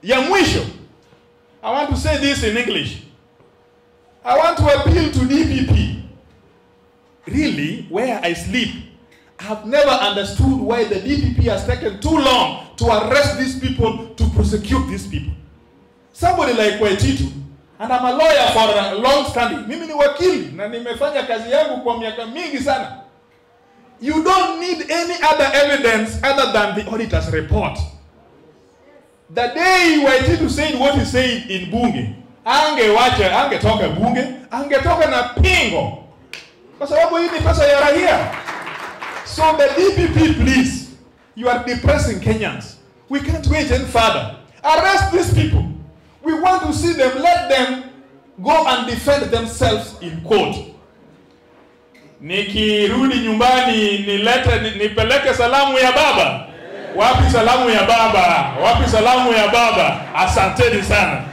ya mwisho, I want to say this in English. I want to appeal to DPP. Really, where I sleep, I have never understood why the DPP has taken too long to arrest these people, to prosecute these people. Somebody like Waititu, and I'm a lawyer for a long standing. Mimi ni wakili na nimefanya kazi yangu kwa miaka mingi sana. You don't need any other evidence other than the auditor's report. The day Waititu said what he said in Bunge, angetoka Bunge, angetoka na pingo. Kwa sababu hii ni pesa ya raia. So the DPP, please, you are depressing Kenyans. We can't wait any further. Arrest these people. We want to see them. Let them go and defend themselves in court. Nikirudi nyumbani nipeleke salamu ya baba. Wapi salamu ya baba? Wapi salamu ya baba? Asanteni sana.